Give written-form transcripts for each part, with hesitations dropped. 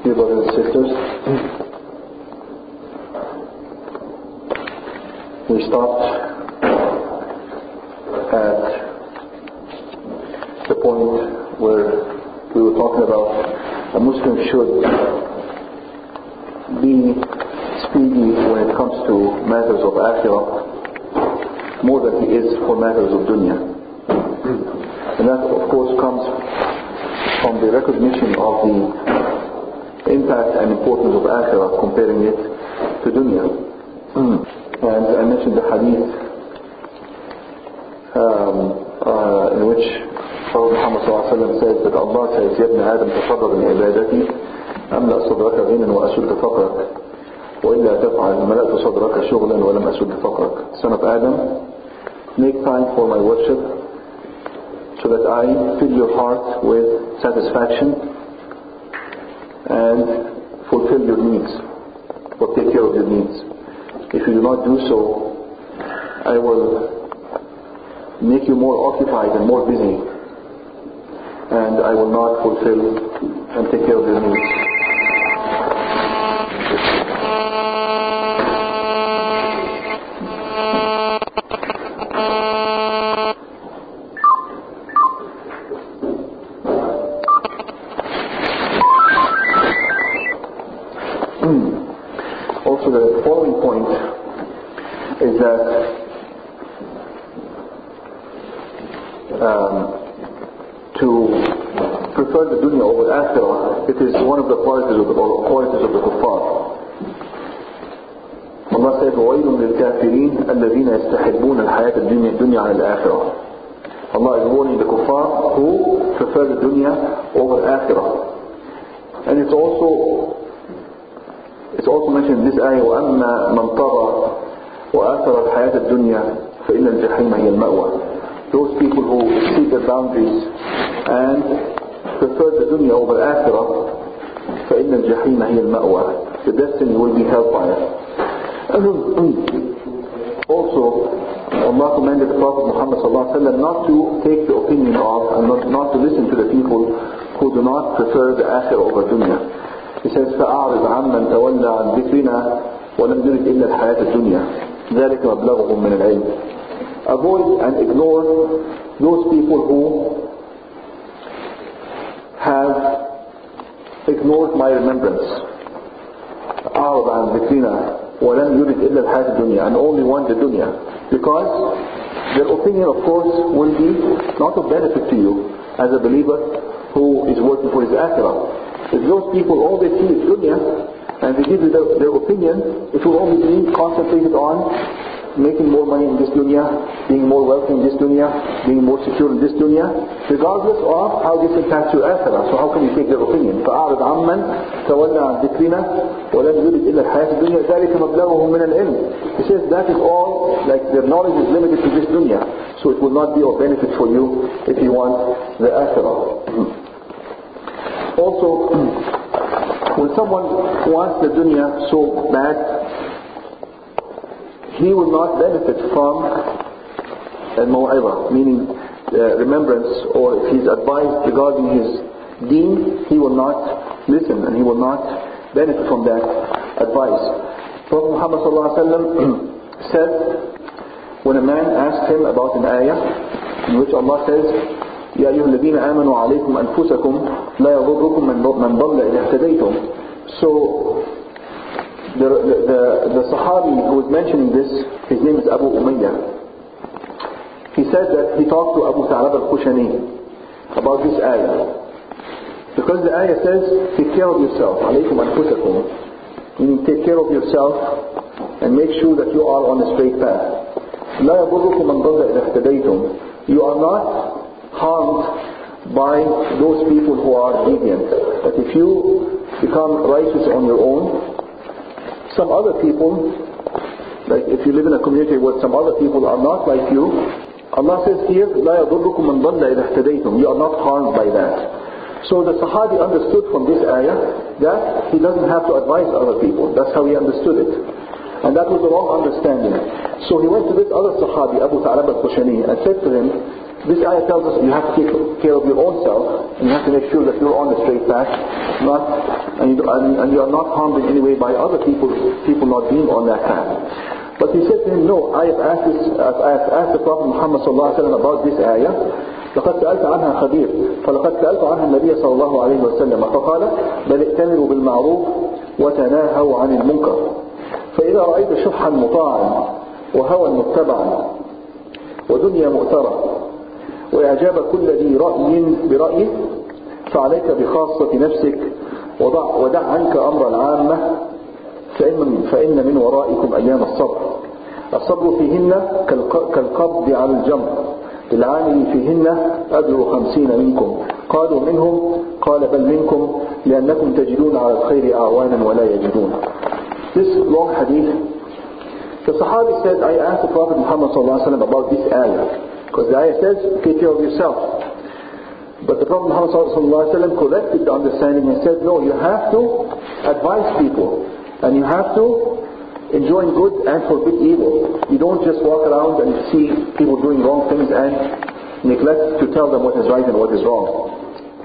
Dear brothers and sisters, we stopped at the point where we were talking about a Muslim should be speedy when it comes to matters of akhirah more than he is for matters of dunya. And that of course comes from the recognition of the impact and importance of akhirah, comparing it to dunya. And I mentioned the hadith in which Prophet Muhammad ﷺ says that Allah says, يَا ابْنَ آدَمْ تَفَضَّلْ مِنْ عِبَادَتِي أَمْلَأْ صَدْرَكَ غِنًى وَأَسُدَّ فَقْرَكَ وَإِلَّا تَفْعَلْ مَلَأْتُ صَدْرَكَ شُغْلًا وَلَمْ أَسُدَّ فَقْرَكَ. Son of Adam, make time for my worship so that I fill your heart with satisfaction and fulfill your needs, or take care of your needs. If you do not do so, I will make you more occupied and more busy, and I will not fulfill and take care of your needs. Also, the following point is that to prefer the dunya over akhirah, it is one of the qualities of the kuffar. Allah said, وَوَيْلٌ لِلْكَافِرِينَ الَّذِينَ يَسْتَحِبُّونَ الْحَيَاةَ الدُّنْيا عَلَى الْآخِرَةِ. Allah is warning the kuffar who prefer the dunya over akhirah. And it's also mentioned in this ayah, وَأَمَّا مَنْ طَغَى وَآثَرَ الْحَيَاةَ الدُّنْيَا فَإِنَّ الْجَحِيمَ هِيَ الْمَأْوَى. Those people who exceed their boundaries and prefer the dunya over akhirah, فَإِنَّ الْجَحِيمَ هِيَ الْمَأْوَى. The destiny will be hellfire. Also, Allah commanded the Prophet Muhammad ﷺ not to take the opinion of and not to listen to the people who do not prefer the akhirah over dunya. He says, فَأَعْرِضْ عَمَّنْ تَوَلَّى عَنْ ذِكْرِنَا وَلَمْ يُرِدْ إِلَّا الْحَيَاةَ الدُّنْيا ذَلِكَ مَبْلَغُهُم مِّنَ الْعِلْمِ. Avoid and ignore those people who have ignored my remembrance. أَعْرِضْ عَنْ ذِكْرِنَا وَلَمْ يُرِدْ إِلَّا الْحَيَاةَ الدُّنْيا, and only want the dunya. Because their opinion, of course, will be not of benefit to you as a believer who is working for his akhirah. If those people all they see is dunya and they give you their opinion, it will only be concentrated on making more money in this dunya, being more wealthy in this dunya, being more secure in this dunya, regardless of how this impacts your akhirah. So how can you take their opinion? فَأَعْرِضْ عَمَّنْ تَوَلَّى عَنْ ذِكْرِنَا وَلَمْ يُرِدْ إِلَّا الْحَيَاةَ الدُّنْيَا ذَلِكَ مَبْلَغُهُم مِّنَ الْعِلْمِ. He says that is all, like their knowledge is limited to this dunya, so it will not be of benefit for you if you want the akhirah. Also, when someone wants the dunya so bad, he will not benefit from al-maw'izah, meaning remembrance, or if he's advised regarding his deen, he will not listen and he will not benefit from that advice. Prophet Muhammad ﷺ said, when a man asked him about an ayah in which Allah says, يا أيها الذين آمنوا عليكم أنفسكم لا يضركم من ضل إذا اهتديتم. So the Sahabi who was mentioning this, his name is Abu Umayyah. He said that he talked to Abu Sa'lab al-Khushani about this ayah, because the ayah says, take care of yourself, عليكم أنفسكم, meaning take care of yourself and make sure that you are on the straight path. لا يضركم من ضل إذا اهتديتم. You are not harmed by those people who are deviant. But if you become righteous on your own, some other people, like if you live in a community where some other people are not like you, Allah says here, لا يضركم من ضل إذا اهتديتم. You are not harmed by that. So the Sahabi understood from this ayah that he doesn't have to advise other people. That's how he understood it. And that was the wrong understanding. So he went to this other Sahabi, Abu Sa'lab al-Khushani, and said to him This ayah tells us you have to take care of your own self, and you have to make sure that you're on the straight path, and you are not harmed in any way by other people not being on that path. But he said to him, no, I have asked the Prophet Muhammad sallallahu alaihi wasallam about this ayah. لقد سألت عنها خبير فلقد سألت عنها النبي صلى الله عليه وسلم فقال بل ائتمروا بالمعروف وتناهوا عن المنكر فإذا رأيت شحا مطاعا وهوى متبعا ودنيا مؤثرة وإعجاب كل ذي رأي برأيه فعليك بخاصة نفسك ودع عنك أمر العامة فإن من ورائكم أيام الصبر فيهن كالقبض على الجمر للعامل فيهن أجر 50 منكم قالوا منهم قال بل منكم لأنكم تجدون على الخير أعوانا ولا يجدون. This long hadith, the Sahabi said, I asked the Prophet Muhammad ﷺ about this ayah, because the ayah says, take care of yourself. But the Prophet Muhammad ﷺ corrected the understanding and said, no, you have to advise people, and you have to enjoin good and forbid evil. You don't just walk around and see people doing wrong things and neglect to tell them what is right and what is wrong.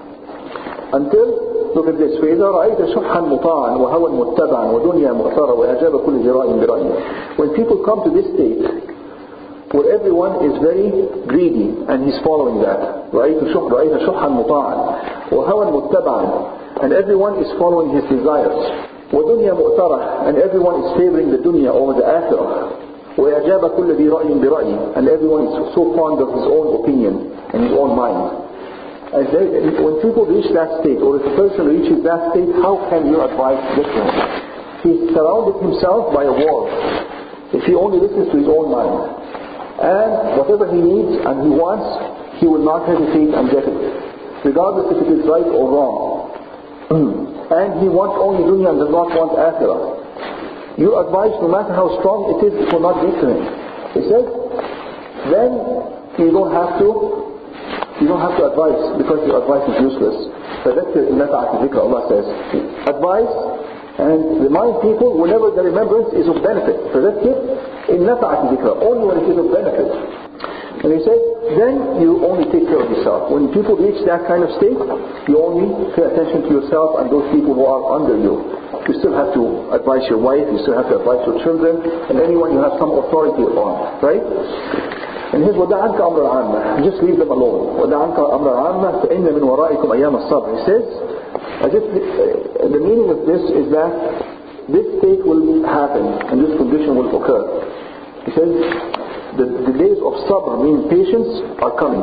Until, look at this, فإذا رأيت شحا مطاعا وهوى متبعا ودنيا مؤثرة وإعجاب كل ذي رأي برأيه. When people come to this state where everyone is very greedy and he's following that, رأيت شحا مطاعا وهوى متبعا, and everyone is following his desires, وَدُنْيَا مُؤْتَرَةً, and everyone is favoring the dunya over the akhirah, وَيَعْجَابَ كُلَّ ذِي رَأْيٍ بِرَأْيٍ, and everyone is so fond of his own opinion and his own mind. And when people reach that state, or if a person reaches that state, how can you advise different? He's surrounded himself by a wall. If he only listens to his own mind, and whatever he needs and he wants, he will not hesitate and get it, regardless if it is right or wrong. And he wants only dunya and does not want akhirah. Your advice, no matter how strong it is, it will not get to him. He says, then you don't have to advise, because your advice is useless. فَذَكِّرْ إِنْ نَفَعَتِ ذِكْرَ, Allah says. Advise and remind people whenever the remembrance is of benefit. فَذَكِّرْ إِنْ نَفَعَتِ ذِكْرَ, only when it is of benefit. And he says, then you only take care of yourself. When people reach that kind of state, you only pay attention to yourself and those people who are under you. You still have to advise your wife, you still have to advise your children, and anyone you have some authority on, right? And here's وَدَعْ عَنْكَ أَمْرَ الْعَامَّةِ, just leave them alone. وَدَعْ عَنْكَ أَمْرَ الْعَامَّةِ فَإِنَّ مِنْ وَرَائِكُمْ أَيَّامَ الصَّبْرِ. He says, as if the meaning of this is that this state will happen and this condition will occur. He says, the days of sabr, meaning patience, are coming.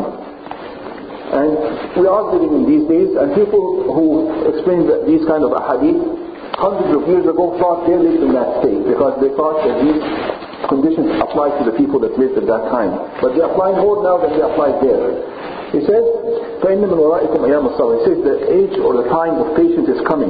And we are living in these days, and people who explain these kind of ahadith hundreds of years ago thought they lived in that state, because they thought that these conditions apply to the people that lived at that time. But they apply more now than they applied there. He says, فَإِنَّ مِنْ وَرَائِكُمْ أَيَّامَ الصَّبْرِ. He says the age or the time of patience is coming.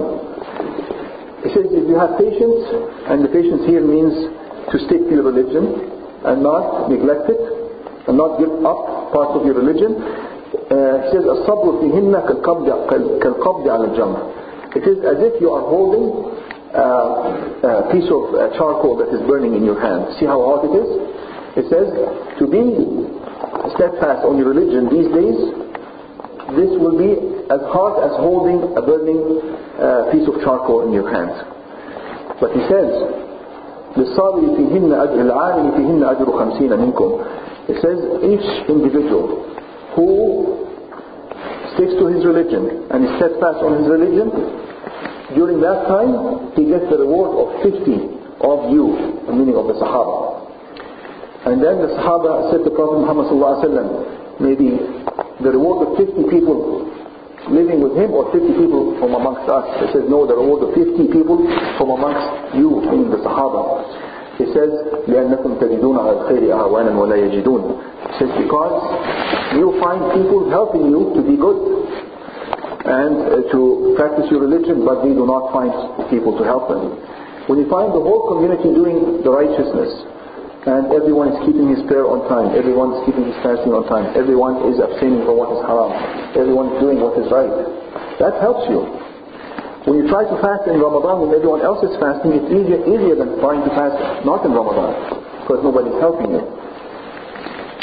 He says if you have patience, and the patience here means to stick to your religion and not neglect it and not give up parts of your religion. He says الصبر فيهن كالقبض على الجمر. It is as if you are holding a piece of charcoal that is burning in your hand. See how hot it is? It says to be steadfast on your religion these days, this will be as hard as holding a burning piece of charcoal in your hands. But he says للصابر فيهن العامل فيهن أجر 50 منكم. It says each individual who sticks to his religion and is steadfast on his religion, during that time he gets the reward of 50 of you, the meaning of the Sahaba. And then the Sahaba said to Prophet Muhammad ﷺ, maybe the reward of 50 people living with him or 50 people from amongst us. He says no, the reward of 50 people from amongst you, meaning the Sahaba. He says لأنكم تجدون على الخير أعوانا ولا يجدون. He says because you find people helping you to be good and to practice your religion, but they do not find people to help them. When you find the whole community doing the righteousness, and everyone is keeping his prayer on time, everyone is keeping his fasting on time, everyone is abstaining from what is haram, everyone is doing what is right, that helps you. When you try to fast in Ramadan when everyone else is fasting, it's easier than trying to fast not in Ramadan, because nobody is helping you. So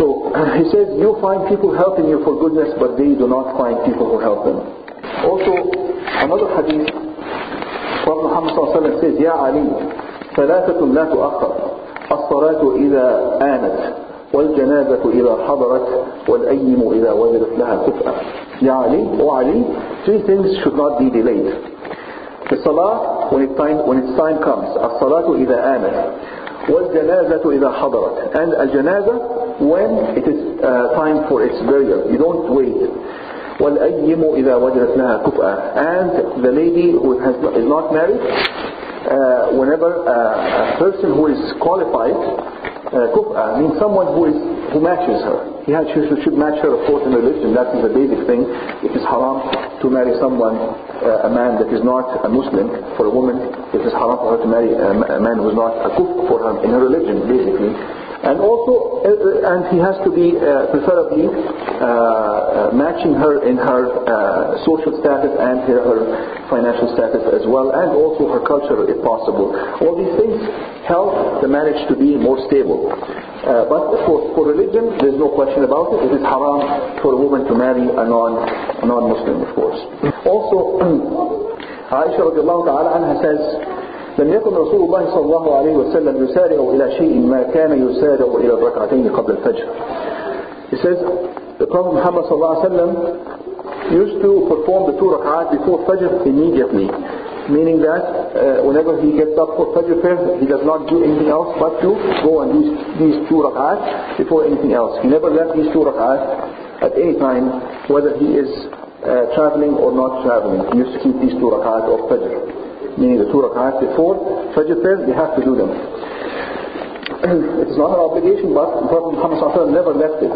So he says, you find people helping you for goodness, but they do not find people who help them. Also, another hadith, Prophet Muhammad says, Ya Ali, ثلاثة لا تؤخر الصلاة إذا آنت والجنازة إذا حضرت والأيم إذا وجدت لها كفءة. Ya Ali, O Ali, three things should not be delayed. The salah when its time comes, الصلاة إذا آنت, والجنازة إذا حضرت, and al-janaza when it is time for its burial. You don't wait. وَالْأَيِّمُ إِذَا وَجَدَتْ لَهَا كُفْأَةً, and the lady who is not married, whenever a person who is qualified, kuf'a means someone who matches her. She should match her, of course, in religion. That is a basic thing. It is haram to marry someone, a man that is not a Muslim. For a woman, it is haram for her to marry a man who is not a kuf for her in her religion, basically. And also, and he has to be preferably matching her in her social status and her financial status as well, and also her culture if possible. All these things help the marriage to be more stable. But of course, for religion, there's no question about it. It is haram for a woman to marry a non-Muslim, of course. Also, Aisha radiallahu ta'ala anha says, لم يكن رسول الله صلى الله عليه وسلم يسارع إلى شيء ما كان يسارع إلى الركعتين قبل الفجر. He says, the Prophet Muhammad صلى الله عليه وسلم used to perform the 2 rak'at before Fajr immediately. Meaning that whenever he gets up for Fajr prayer, he does not do anything else but to go and do these 2 rak'at before anything else. He never left these 2 rak'at at any time, whether he is traveling or not traveling. He used to keep these 2 rak'at of Fajr. Meaning the 2 rak'at before Fajr prayer, they have to do them. It is not an obligation, but Prophet Muhammad ﷺ never left it.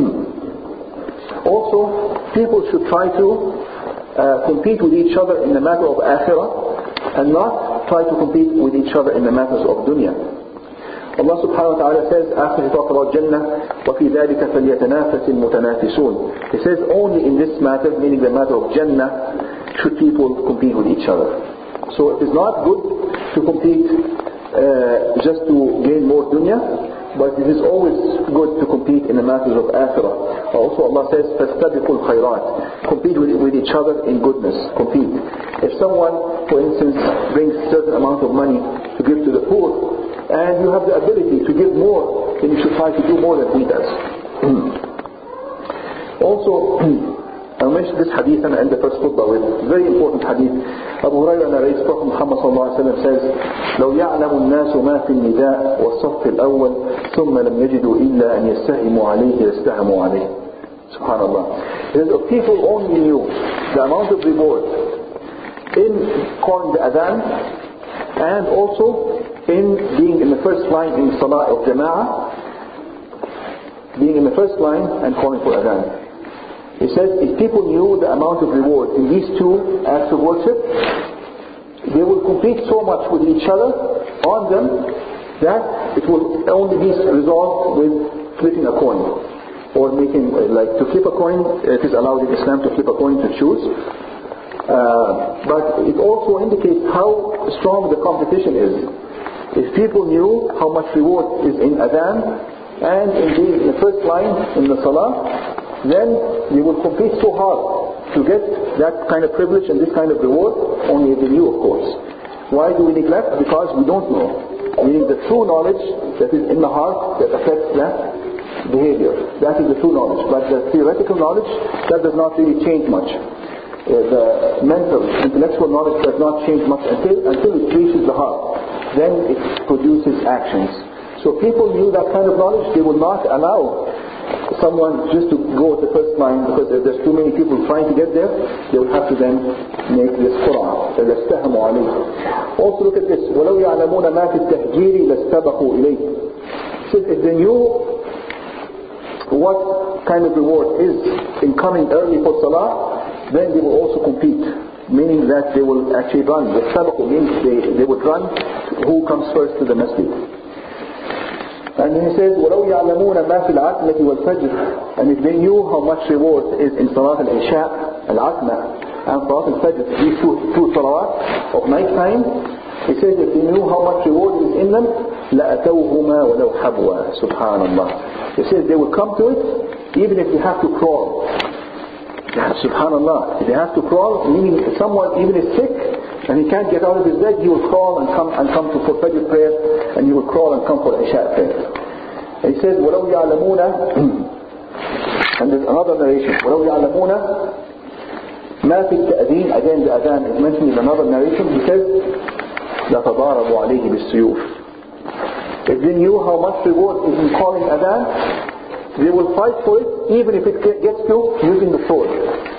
Also, people should try to compete with each other in the matter of akhirah and not try to compete with each other in the matters of dunya. Allah subhanahu wa ta'ala says, after he talked about Jannah, وَفِي ذَلِكَ فَلْيَتَنَافَسِ الْمُتَنَافِسُونَ. He says only in this matter, meaning the matter of Jannah, should people compete with each other. So it is not good to compete just to gain more dunya, but it is always good to compete in the matters of akhirah. Also Allah says, فَاسْتَبِقُوا الْخَيْرَاتِ. Compete with each other in goodness. Compete. If someone, for instance, brings a certain amount of money to give to the poor, and you have the ability to give more, then you should try to do more than he does. Also, I mentioned this hadith and I end the first khutbah with very important hadith. Abu Hurairah narrates, Prophet Muhammad says, لو يعلم الناس ما في النداء والصف الأول ثم لم يجدوا إلا أن يستهموا عليه يستهموا عليه. Subhanallah. It is if people only knew the amount of reward in calling the adhan and also in being in the first line in salah of jama'ah, being in the first line and calling for adhan. He says, if people knew the amount of reward in these 2 acts of worship, they will compete so much with each other on them that it will only be resolved with flipping a coin. Or making, like to flip a coin, it is allowed in Islam to flip a coin to choose. But it also indicates how strong the competition is. If people knew how much reward is in adhan and in the first line in the salah, then they will compete so hard to get that kind of privilege and this kind of reward, only if they knew, of course. Why do we neglect? Because we don't know. Meaning the true knowledge that is in the heart that affects that behavior. That is the true knowledge. But the theoretical knowledge, that does not really change much. The mental, intellectual knowledge does not change much until it reaches the heart. Then it produces actions. So people knew that kind of knowledge, they will not allow someone just to go at the first line, because if there's too many people trying to get there, they will have to then make this Qur'an. Also look at this. وَلَوْ يَعْلَمُونَ مَا فِي التَّهْجِيرِ لَاسْتَبَقُوا إِلَيْهِ. So if they knew what kind of reward is in coming early for Salah, then they will also compete. Meaning that they will actually run. The sabaqu means they would run who comes first to the masjid. And then he says, وَلَوْ يَعْلَمُونَ مَا فِي الْعَتْمَةِ وَالْفَجْرِ. And if they knew how much reward is in Salat al-Isha, al-Atma, and Salat al-Fajr, these two salawat of night time, he says if they knew how much reward is in them, لَأَتَوْهُمَا وَلَوْ حَبْوَا. Subhanallah. It says they will come to it even if they have to crawl. Yeah, subhanallah. If they have to crawl, meaning someone even is sick and he can't get out of his bed, he will crawl and come for Fajr prayer, and he will crawl and come for Isha prayer. And he says, وَلَوْ يَعْلَمُونَ, and there's another narration, وَلَوْ يَعْلَمُونَ مَا فِي التَّأْذِينِ, again the adhan is mentioned in another narration. He says, لَتَضَارَبُوا عَلَيْهِ بِالسُّيُوفِ. If they knew how much reward is in calling adhan, they will fight for it, even if it gets to using the sword.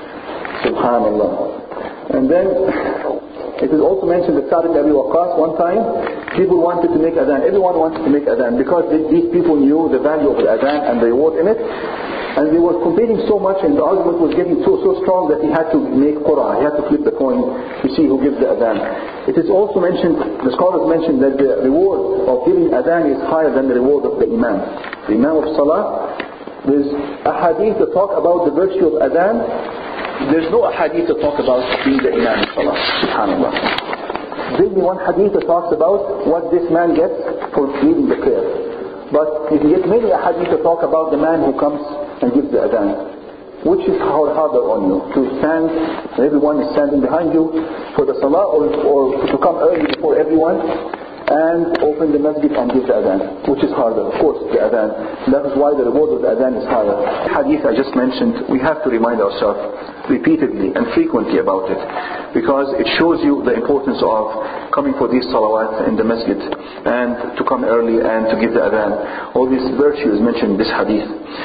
Subhanallah. And then it is also mentioned that Sa'd ibn Abi Waqqas, one time people wanted to make adhan. Everyone wanted to make adhan because these people knew the value of the adhan and the reward in it. And they were competing so much, and the argument was getting so strong that he had to make qur'ah. He had to flip the coin to see who gives the adhan. It is also mentioned, the scholars mentioned, that the reward of giving adhan is higher than the reward of the imam. The imam of salah, there's a hadith that talk about the virtue of adhan. There's no hadith that talk about being the imam of salah. SubhanAllah. There'll be one hadith that talks about what this man gets for leading the prayer. But if you get many hadith that talk about the man who comes and gives the adhan, which is harder on you? To stand, and everyone is standing behind you for the salah, or to come early before everyone and open the masjid and give the adhan? Which is harder? Of course, the adhan. That is why the reward of the adhan is higher. The hadith I just mentioned, we have to remind ourselves repeatedly and frequently about it, because it shows you the importance of coming for these salawat in the masjid, and to come early and to give the adhan. All this virtue is mentioned in this hadith.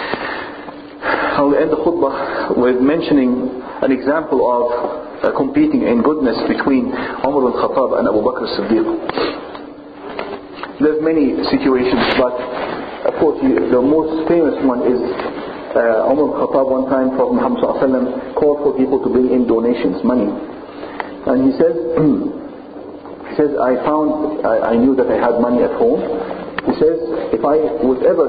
I will end the khutbah with mentioning an example of competing in goodness between Umar al-Khattab and Abu Bakr as-Siddiq. There's many situations, but of course the most famous one is Umar al-Khattab. One time Prophet Muhammad ﷺ called for people to bring in donations, money, and he says I knew that I had money at home. He says, if I was ever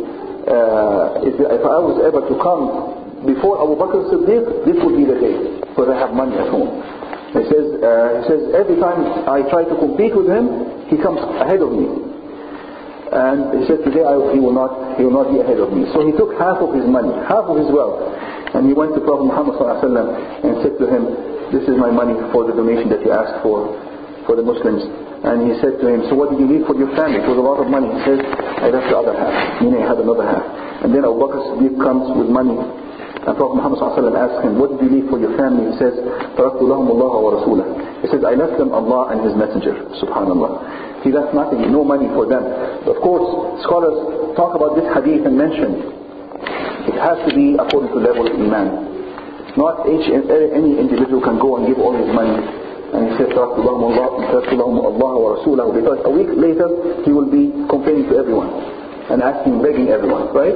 to come before Abu Bakr as-Siddiq, this would be the day, because I have money at home. He says every time I try to compete with him, he comes ahead of me. And he said, today he will not be ahead of me. So he took half of his money, half of his wealth, and he went to Prophet Muhammad ﷺ and said to him, this is my money for the donation that you asked for the Muslims. And he said to him, so what did you leave for your family? It was a lot of money. He says, I left the other half, meaning I had another half. And then Abu Bakr as-Siddiq comes with money, and Prophet Muhammad ﷺ asks him, what did you leave for your family? He says, تَرَكْتُ لَهُمُ اللَّهَ وَرَسُولَهُ. He says, I left them Allah and His Messenger. Subhanallah. He left nothing, no money for them. Of course, scholars talk about this hadith and mention it has to be according to the level of iman. Not any individual can go and give all his money. And he said, تَرَكْتُ لَهُمُ اللَّهَ وَرَسُولَهُ, because a week later he will be complaining to everyone and begging everyone, right?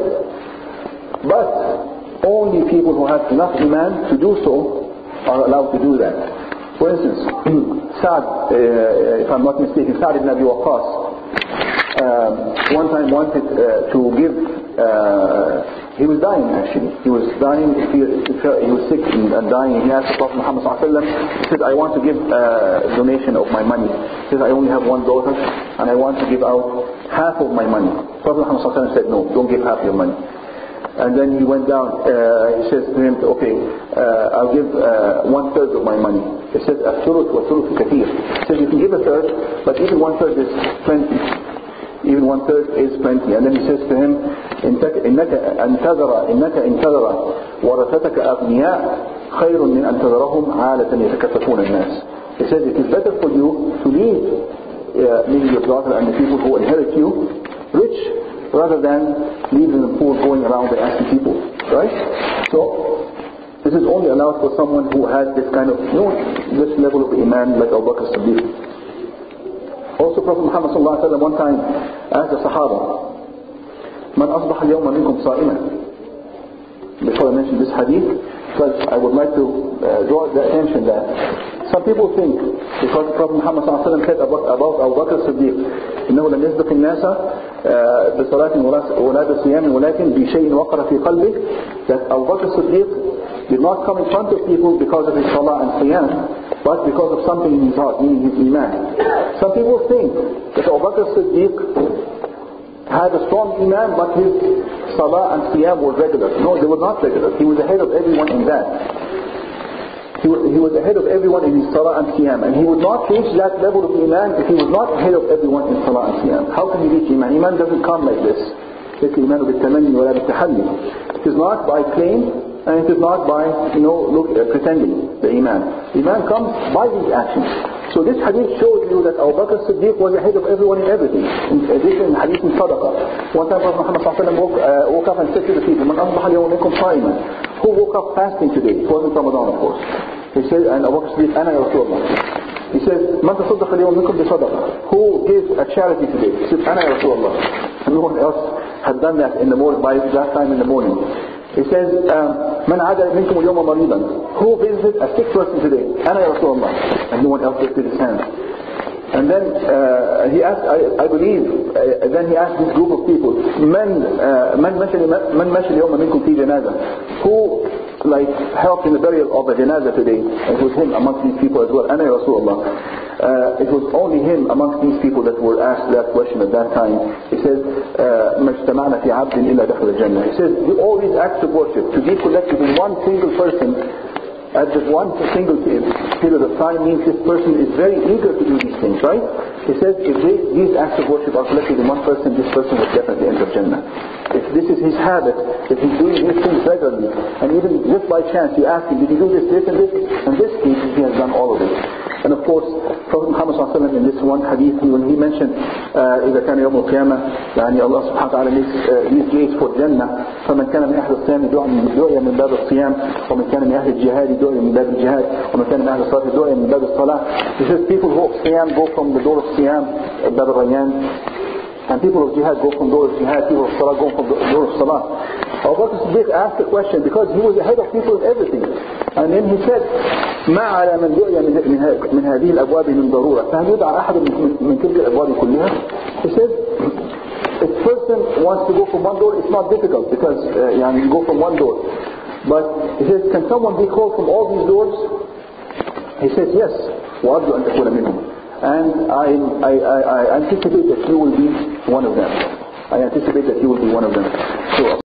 But only people who have enough iman to do so are allowed to do that. For instance, Sa'd, if I'm not mistaken, Sa'd ibn Abi Waqqas one time wanted to give, he was dying actually. He was dying, he was sick and dying. He asked the Prophet Muhammad ﷺ, he said, I want to give a donation of my money. He said, I only have one daughter and I want to give out half of my money. Prophet Muhammad ﷺ said, no, don't give half your money. And then he went down, he says to him, okay, I'll give 1/3 of my money. He says, الثلث والثلث كثير. He says, you can give 1/3, but even 1/3 is plenty. Even 1/3 is plenty. And then he says to him, إنك انتظر ورثتك أغنياء خير من أن تذرهم عالة يتكففون الناس. He says, it is better for you to leave leave your daughter and the people who inherit you rich, rather than leaving them poor going around and asking people, right? So this is only allowed for someone who has this kind of, this level of iman, like Abu Bakr as-Siddiq. Also Prophet Muhammad sallallahu alaihi wasallam one time asked the Sahaba, Man asbaha al-yawma minkum sa'iman. Before I mention this hadith, because I would like to draw the attention that some people think, because Prophet Muhammad sallallahu alaihi wasallam said about Abu Bakr as-Siddiq, إنه لم يسبق الناس بصلاة ولا بصيام ولكن بشيء وقر في قلبه, that Abu Bakr as-Siddiq did not come in front of people because of his salah and siyam, but because of something in his heart, meaning his iman. Some people think that Abu Bakr as-Siddiq had a strong iman, but his Salah and Qiyam were regular. No, they were not regular. He was ahead of everyone in that. He was ahead of everyone in his Salah and Qiyam. And he would not reach that level of Iman if he was not ahead of everyone in Salah and Qiyam. How can he reach Iman? Iman doesn't come like this. It is not by claim, and it is not by, pretending the Iman. Iman comes by these actions. So this hadith shows you that Abu Bakr Siddiq was ahead of everyone in everything. In addition, hadith in Sadaqah. One time Prophet Muhammad woke up and said to the people, Man asbaha al-yawma minkum sa'iman. Who woke up fasting today? It wasn't Ramadan, of course. He said, and Abu Bakr Siddiq, Ana ya Rasulullah. He says, Man tasaddaqa al-yawma minkum bi sadaqah. Who gives a charity today? He said, Ana ya Rasulullah. And no one else had done that in the morning, by that time in the morning. He says, Man ada minkum al-yawma maridan. Who visited a sick person today? Ana ya Rasulullah. And no one else lifted his hand. And then he asked, I believe, then he asked this group of people, Man masha al-yawma minkum fi janazah. Who helped in the burial of a janazah today? It was him amongst these people as well. Ana ya Rasulullah. It was only him amongst these people that were asked that question at that time. He says, مَجْتَمَعْنَا فِي عَبْدٍ إِلَّا دَخْلَ الْجَنَّةِ. He says, all these acts of worship, to be collected in one single person at just one single period of time means this person is very eager to do these things, right? He says, if these acts of worship are collected in one person, this person will definitely enter Jannah. If this is his habit, if he's doing these things regularly, and even just by chance you ask him, did he do this, and this case, he has done all of it. And of course, Prophet Muhammad in this one hadith, when he mentioned, إذا كان يوم القيامة, يعني Allah subhanahu wa ta'ala makes these gates for Jannah, فمن كان من أهل الصيام دعي من باب الصيام, ومن كان من أهل الجهاد دعي من باب الجهاد, ومن كان من أهل الصلاة دعي من باب الصلاة. He says people who of Siyam go from the door of Siyam, Bab al-Rayyan, and people of Jihad go from the door of Jihad, people of Salah go from the door of Salah. Abu Bakr Siddiq asked the question because he was ahead of people in everything. And then he said, ما على من دعي من هذه الأبواب من ضرورة فهل يدعى أحد من تلك الأبواب كلها? He said, if a person wants to go from one door, it's not difficult because you go from one door. But he says, can someone be called from all these doors? He says, yes. وأرجو أن تكون منهم. And I anticipate that you will be one of them. I anticipate that you will be one of them. So